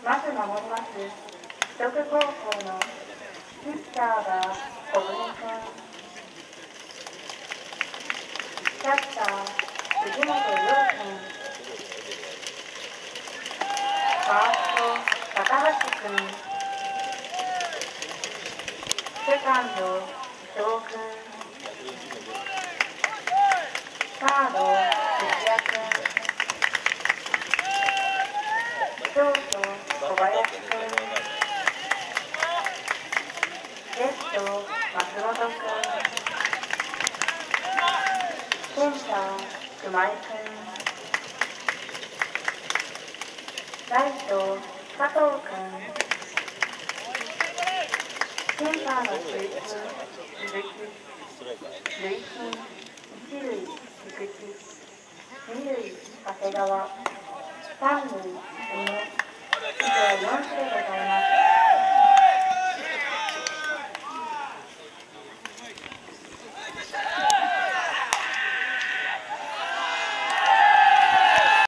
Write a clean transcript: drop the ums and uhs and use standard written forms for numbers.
まず守ります樹徳高校のピッチャーが小舟君、キャッチャー藤本亮君、ファースト高橋君、セカンド伊藤君、サード土屋君、ショート小林君、レフト松本君、センター熊井君、ライト佐藤君、センターの水中鈴木、塁審一塁菊池、二塁長谷川、三塁宇野、以上4種でございます。